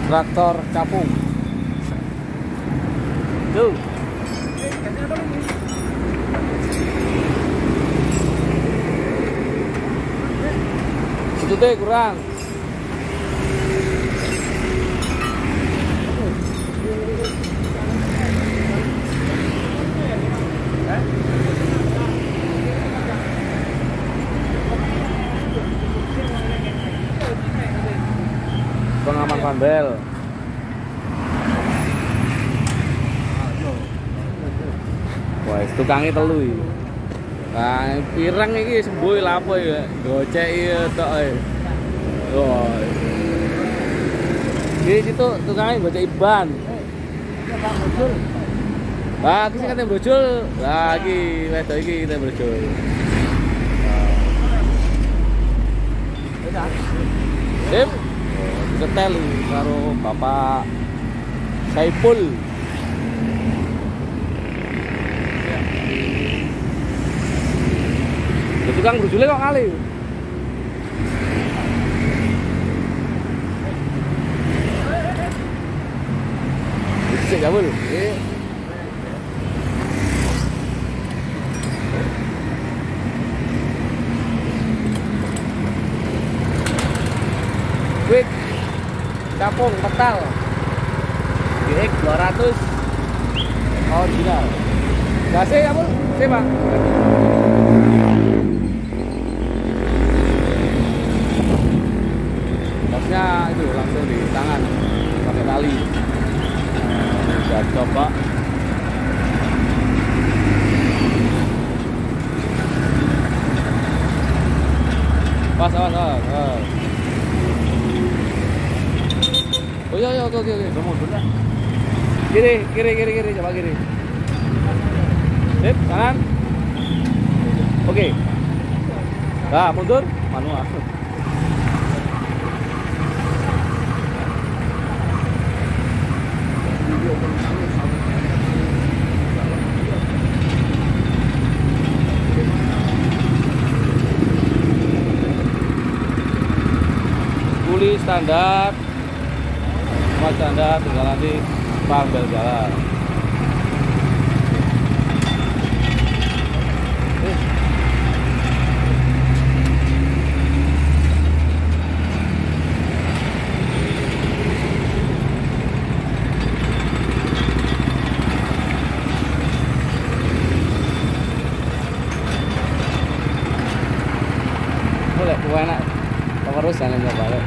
traktor capung. Tuh. Itu teh kurang. Pengaman pandel. Wah, tukangnya telu iki. Nah, pirang iki sembuh lapo ya. Gocek ya tok e. Wah. Iki itu tukangnya gocek ban. Wah, iki sing kate brojol. Lah iki wedok iki kate brojol. Sip. Setel karo Bapak Saipul. Tukang brojole kok kali. Sik gabul. Quick capung metal GX 200 original. Kasih ya bul, sih bang. Gasnya itu langsung di tangan pakai tali. Udah coba. Pas, awas. Oh iya, oke. Kiri, coba kiri. Sip, kanan. Oke. Nah, mundur, manual. Kuli standar. Standar tinggal nanti panggil jalan. Boleh, enak. Terus jangan nyoba balik.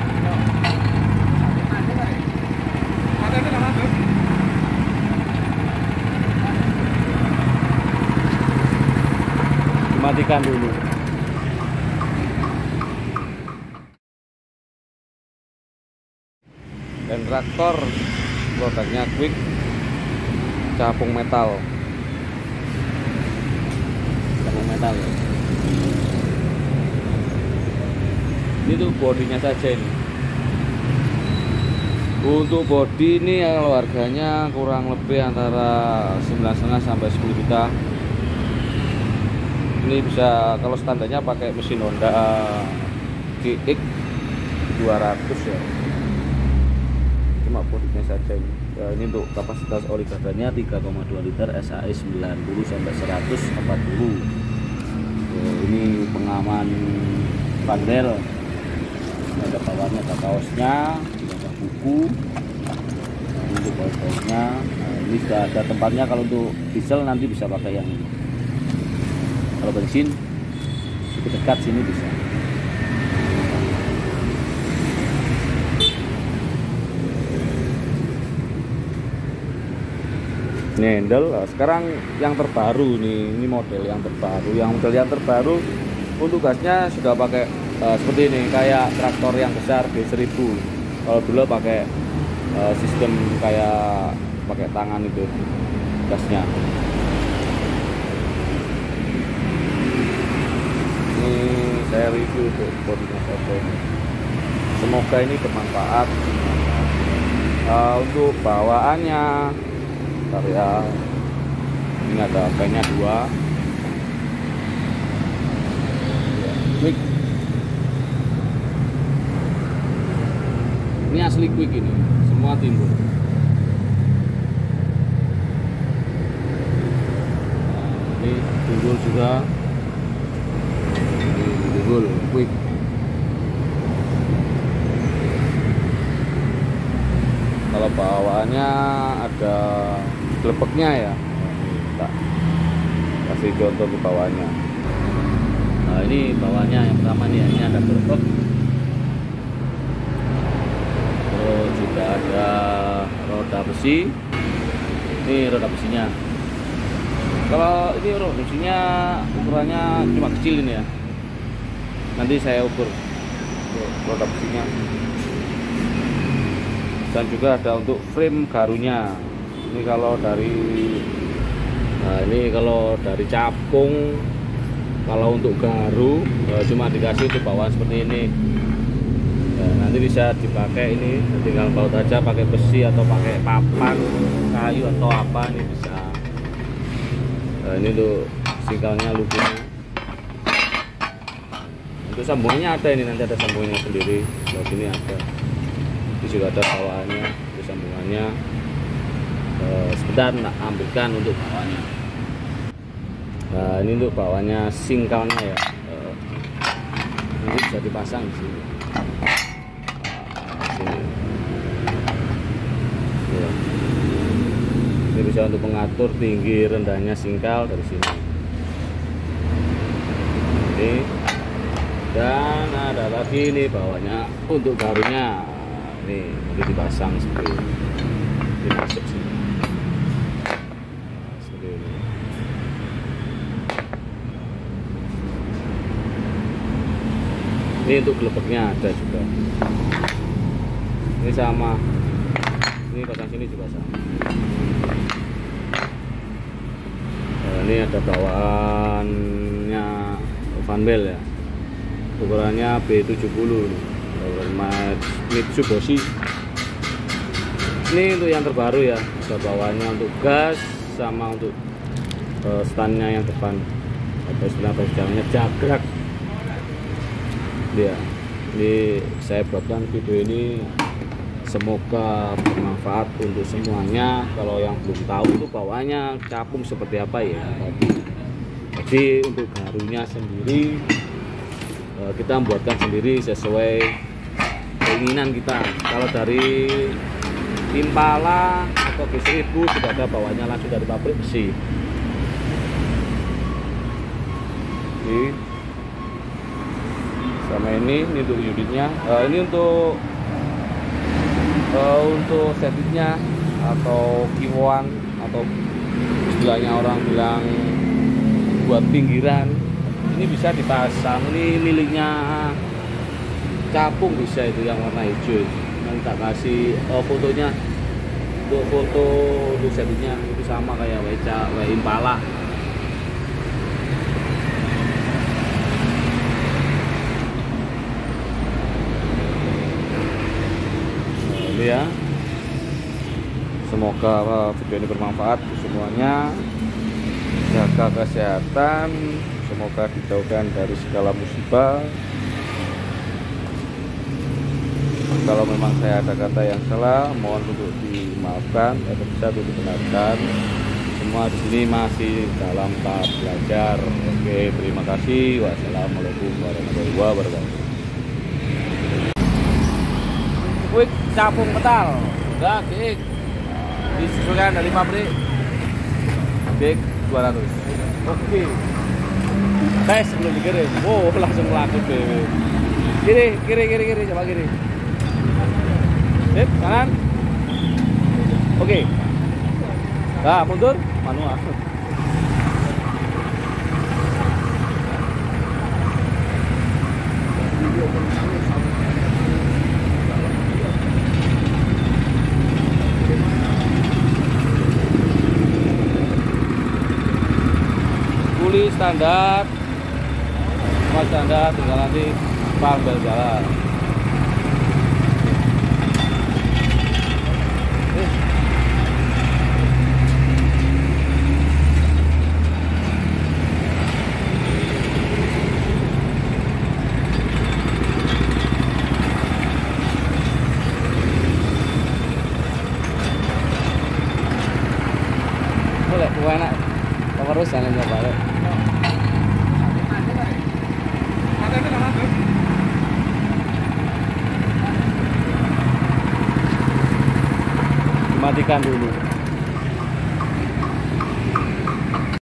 Matikan dulu. Dan traktor produknya Quick capung metal. Ya. Ini tuh bodinya saja ini. Untuk bodi ini kalau harganya kurang lebih antara 9,5 sampai 10 juta. Ini bisa kalau standarnya pakai mesin Honda GX 200 ya. Cuma bodinya saja ini. Ya, ini untuk kapasitas oli badannya 3,2 liter SAE 90 sampai 140. Ya, ini pengaman pandel. Ada bawahnya, ada kaosnya, ada buku. Nah, ini untuk kaosnya. Nah, ini sudah ada tempatnya. Kalau untuk diesel nanti bisa pakai yang ini. Kalau bensin sedikit dekat sini bisa. Ini handle. Sekarang yang terbaru nih, ini model yang terbaru. Yang terbaru untuk gasnya sudah pakai seperti ini, kayak traktor yang besar B1000. Kalau dulu pakai sistem kayak pakai tangan itu gasnya. Ini saya review untuk bodinya saja ini. Semoga ini bermanfaat. Untuk bawaannya, bentar ya. Ini ada pennya 2. Quick. Ini asli Quick ini. semua timbul. Nah, ini timbul juga, ini timbul quick. Kalau bawaannya ada gelepeknya ya, tak kasih contoh ke bawahnya. Nah ini bawahnya yang pertama nih, ini ada gelepek. Terus juga ada roda besi. Ini roda besinya. Kalau ini roda besinya ukurannya cuma kecil ini ya. Nanti saya ukur roda besinya. Dan juga ada untuk frame garunya. Ini kalau dari, nah ini kalau dari capung, kalau untuk garu cuma dikasih untuk bawaan seperti ini. Nah, nanti bisa dipakai ini, tinggal baut aja pakai besi atau pakai papan kayu atau apa, ini bisa. Nah, ini untuk singkalnya, lukunya. Untuk sambungannya ada, ini nanti ada sambungannya sendiri. Di sini ada. Ini juga ada bawaannya, itu sambungannya. Sebentar nak ambilkan untuk bawaannya. Nah ini untuk bawaannya singkalnya ya. Ini bisa dipasang di sini. Sini. Ya. Ini bisa untuk mengatur tinggi rendahnya singkal dari sini. Ini. Dan ada lagi nih bawahnya untuk garunya. Ini nanti dipasang seperti ini. Dimasuk sini. Seperti ini. Ini untuk gelepeknya ada juga. Ini sama. Ini pasang sini juga sama. Nah, ini ada bawaannya fanbel ya. Ukurannya B70. Mitsubishi. Ini untuk yang terbaru ya, ada bawaannya untuk gas sama untuk standnya yang depan. Apa istilahnya jalannya jagrak. Ya, ini saya buatkan video ini semoga bermanfaat untuk semuanya. Kalau yang belum tahu itu bawaannya capung seperti apa ya tadi. Jadi untuk garunya sendiri kita membuatkan sendiri sesuai keinginan kita. Kalau dari Impala atau B1000 sudah ada bawahnya langsung dari pabrik besi. Oke. Sama ini untuk unitnya. Ini untuk setitnya atau kiwoan atau istilahnya orang bilang buat pinggiran. Ini bisa dipasang. Ini miliknya capung, bisa itu yang warna hijau. Yang tak kasih fotonya, untuk foto untuk setnya itu sama kayak Impala. Nah, ini ya. Semoga video ini bermanfaat untuk semuanya. Jaga kesehatan, semoga dijauhkan dari segala musibah. Kalau memang saya ada kata yang salah, mohon untuk dimaafkan atau bisa untuk dibenarkan. Semua di sini masih dalam tahap belajar. Oke, terima kasih. Wassalamualaikum warahmatullahi wabarakatuh. Quick capung metal, enggak gig. Disesuaikan dari pabrik. Gig 200. Oke. Tes sebelum dikirim. Oh, langsung laku deh. Kiri, coba kiri. Sip, kanan. Oke. Nah, mundur, manual. Kuli standar, semua standar, tinggal nanti panbel jalan. Gua enak. Terus jangan nyoba ya. Matikan dulu.